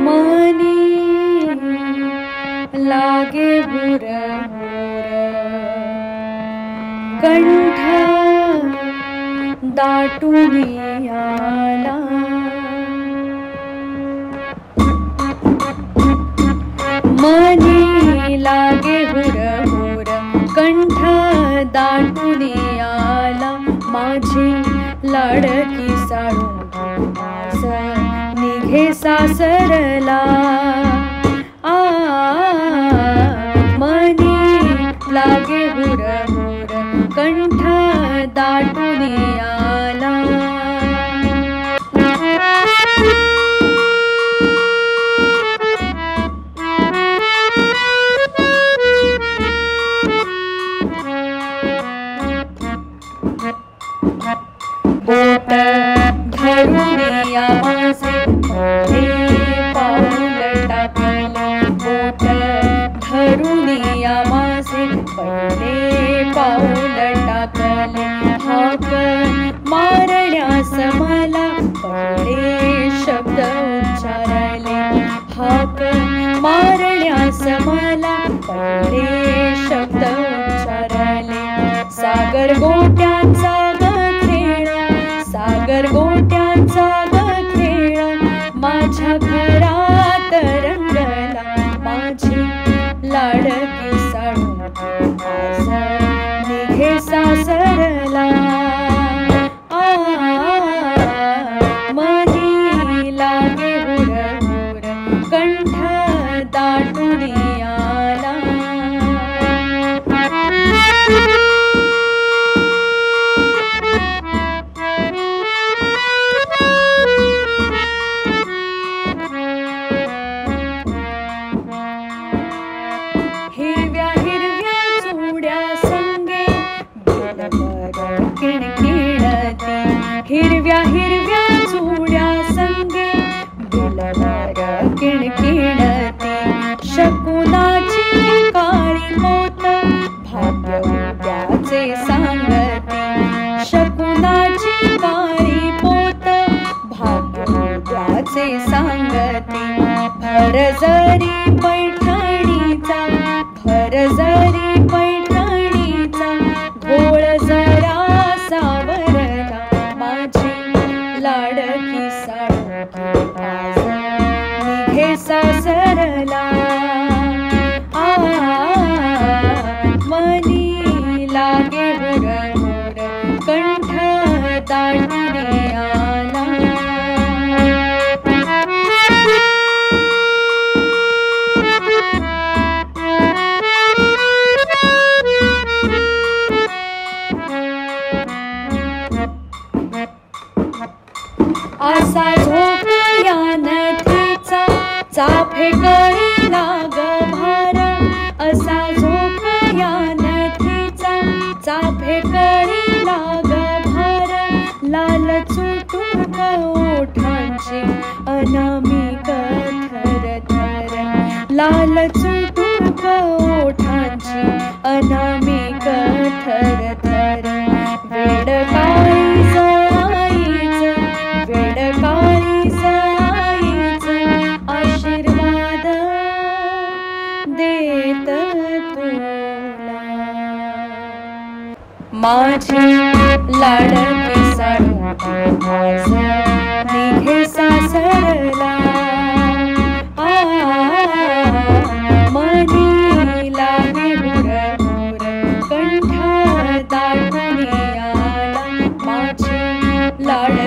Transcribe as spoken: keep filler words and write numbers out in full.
मनी लागे हुर कंठ दाटूनी आला मनी लागे हुर हुर कंठ दाटूनी आला माझी लाडकी साळू निघे सासरला आ मनी लागे हुर हुर कंठ दाटूनी आला बोट धरून आमासे पहिले पाऊल टाकले बोट धरून आमासे पहिले पाऊल टाकले हाक मारण्यास मला पहिले शब्द उच्चारले हाक मारण्यास मला पहिले शब्द उच्चारले सागर गोट्यांचा सागर गोट्यांचा खेळ माझ्या घरात रंगला माझी लाडकी साळू निघे सासरला आ मनी लागे हुर हुर कंठ दाटूनी आला हिरव्या हिरव्या चुड्या संगे बिलबर किणकिणती हिरव्या हिरव्या चुड्या संगे बिलबर किणकिणती शकुनाची काळी पोत भाग्य उद्याचे सांगती शकुनाची काळी पोत भाग्य उद्याचे सांगती भर जरी पैठणीचा भर जरी पैठणीचा घोळ जरा सावरला माझी लाडकी साळू निघे सासरला आ मनी लागे हुर हुर कंठ दाटूनी आला असा झोप या नदीचा चाफे कळी लाग भार असा झोप या नदीचा चाफे कळी लाग भार लाल चुटुक ओठांची अनामिक थर थर लाल चुटुक ओठांची अनामिक थर थर वेड काळीज आईच वेड काळीज आईच आशीर्वाद देत तुला माझी लाडकी साळू निघे सासरला आ मनी लागे हुर हुर कंठ दाटूनी आला माझी लाड